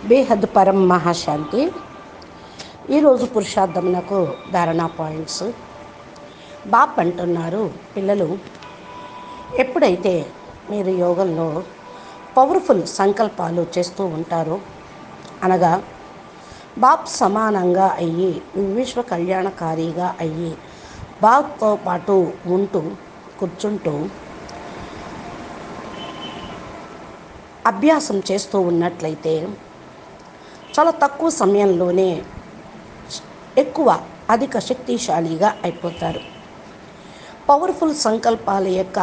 బేహద్ పరం మహాశాంతి. ఈరోజు పురుషార్థమునకు ధారణా పాయింట్స్. బాప్ అంటున్నారు, పిల్లలు ఎప్పుడైతే మీరు యోగంలో పవర్ఫుల్ సంకల్పాలు చేస్తూ ఉంటారో, అనగా బాప్ సమానంగా అయ్యి విశ్వ కళ్యాణకారిగా అయ్యి బాప్తో పాటు ఉంటూ కూర్చుంటూ అభ్యాసం చేస్తూ ఉన్నట్లయితే చాలా తక్కువ సమయంలోనే అధిక శక్తిశాలిగా అయిపోతారు. పవర్ఫుల్ సంకల్పాల యొక్క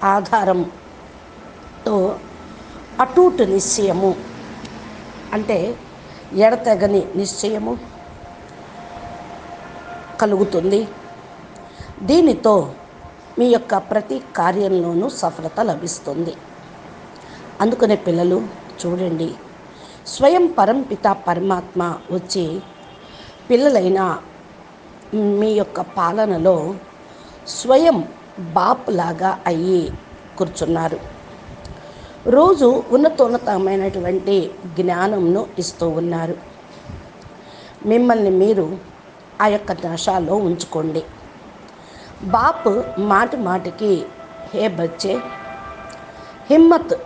ఆధారంతో అటూట్ నిశ్చయము అంటే ఎడతెగని నిశ్చయము కలుగుతుంది. దీనితో మీ యొక్క ప్రతి కార్యంలోనూ సఫలత లభిస్తుంది. అందుకనే పిల్లలు చూడండి, స్వయం పరంపిత పరమాత్మ వచ్చి పిల్లలైన మీ యొక్క పాలనలో స్వయం బాప్ లాగా అయ్యి కూర్చున్నారు. రోజు ఉన్నతమైనటువంటి జ్ఞానంను ఇస్తూ ఉన్నారు. మిమ్మల్ని మీరు ఆ యొక్క దశలో ఉంచుకోండి. బాప్ మాటి మాటికి హే బచ్చే, హిమ్మత్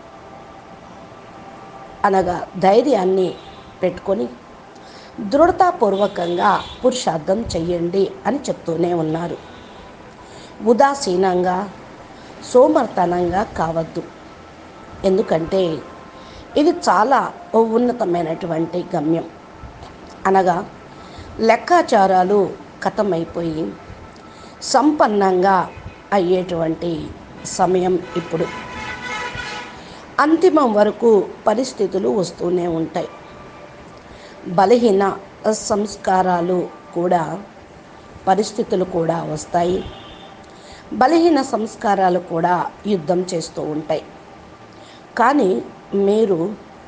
అనగా ధైర్యాన్ని పెట్టుకొని దృఢతాపూర్వకంగా పురుషార్థం చెయ్యండి అని చెప్తూనే ఉన్నారు. ఉదాసీనంగా సోమర్తనంగా కావద్దు. ఎందుకంటే ఇది చాలా ఉన్నతమైనటువంటి గమ్యం. అనగా లెక్కాచారాలు ఖతమైపోయి సంపన్నంగా అయ్యేటువంటి సమయం ఇప్పుడు. అంతిమం వరకు పరిస్థితులు వస్తూనే ఉంటాయి. బలహీన సంస్కారాలు కూడా పరిస్థితులు కూడా వస్తాయి. బలహీన సంస్కారాలు కూడా యుద్ధం చేస్తూ ఉంటాయి. కానీ మీరు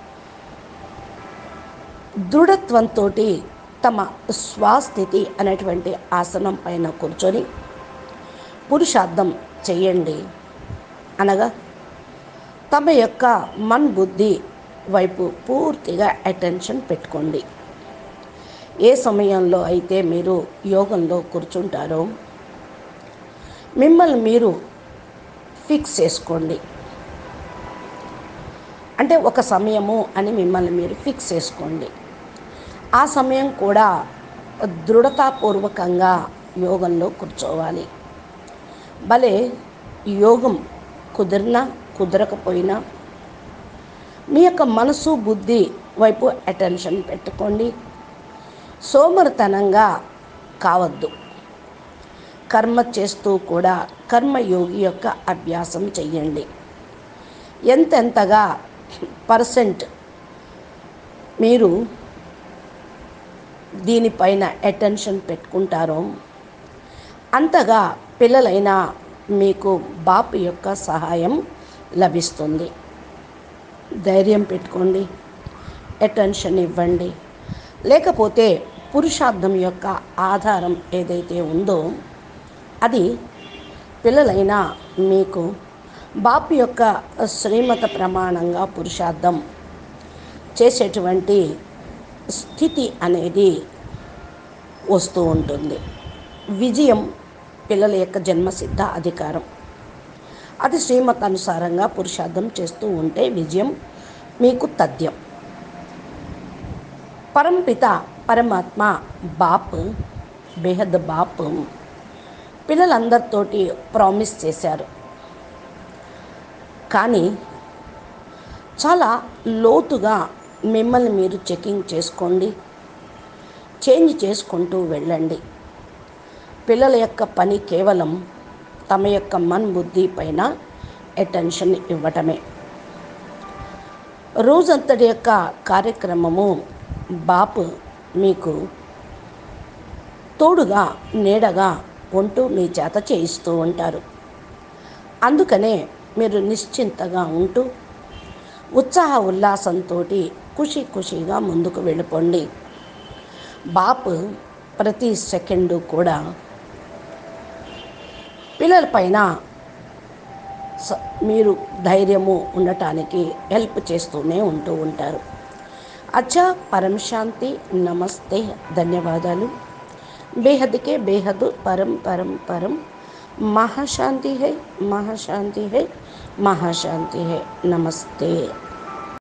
దృఢత్వంతో తమ స్వస్థితి అనేటువంటి ఆసనం పైన కూర్చొని పురుషార్థం చేయండి. అనగా తమ యొక్క బుద్ధి వైపు పూర్తిగా అటెన్షన్ పెట్టుకోండి. ఏ సమయంలో అయితే మీరు యోగంలో కూర్చుంటారో మిమ్మల్ని మీరు ఫిక్స్ చేసుకోండి. అంటే ఒక సమయము అని మిమ్మల్ని మీరు ఫిక్స్ చేసుకోండి. ఆ సమయం కూడా దృఢతాపూర్వకంగా యోగంలో కూర్చోవాలి. భలే యోగం కుదిరినా కుదరకపోయినా మీ యొక్క మనసు బుద్ధి వైపు అటెన్షన్ పెట్టుకోండి. సోమరితనంగా కావద్దు. కర్మ చేస్తూ కూడా కర్మయోగి యొక్క అభ్యాసం చెయ్యండి. ఎంతెంతగా పర్సెంట్ మీరు దీనిపైన అటెన్షన్ పెట్టుకుంటారో అంతగా పిల్లలైన మీకు బాపు యొక్క సహాయం లభిస్తుంది. ధైర్యం పెట్టుకోండి, అటెన్షన్ ఇవ్వండి. లేకపోతే పురుషార్థం యొక్క ఆధారం ఏదైతే ఉందో అది పిల్లలైన మీకు బాపు యొక్క శ్రీమత ప్రమాణంగా పురుషార్థం చేసేటువంటి స్థితి అనేది వస్తూ ఉంటుంది. విజయం పిల్లల యొక్క జన్మసిద్ధ అధికారం. అది శ్రీమత అనుసారంగా పురుషార్థం చేస్తూ ఉంటే విజయం మీకు తథ్యం. పరంపిత పరమాత్మ బాప్, బేహద్ బాప్ పిల్లలందరితోటి ప్రామిస్ చేశారు. కానీ చాలా లోతుగా మిమ్మల్ని మీరు చెకింగ్ చేసుకోండి, చేంజ్ చేసుకుంటూ వెళ్ళండి. పిల్లల యొక్క పని కేవలం తమ యొక్క బుద్ధి పైన అటెన్షన్ ఇవ్వటమే. రోజంతటి యొక్క కార్యక్రమము బాపు మీకు తోడుగా నీడగా ఉంటూ మీ చేత చేయిస్తూ ఉంటారు. అందుకనే మీరు నిశ్చింతగా ఉంటూ ఉత్సాహ ఉల్లాసంతో ఖుషీగా ముందుకు వెళ్ళిపోండి. బాపు ప్రతి సెకండు కూడా పిల్లలపైన మీరు ధైర్యము ఉండటానికి హెల్ప్ చేస్తూనే ఉంటూ ఉంటారు. అచ్చా, పరం శాంతి, నమస్తే, ధన్యవాదాలు. బేహద్కే బేహద్ పరం పరం పరం. మహాశాంతి హై, మహాశాంతి హై, మహాశాంతి హై. నమస్తే.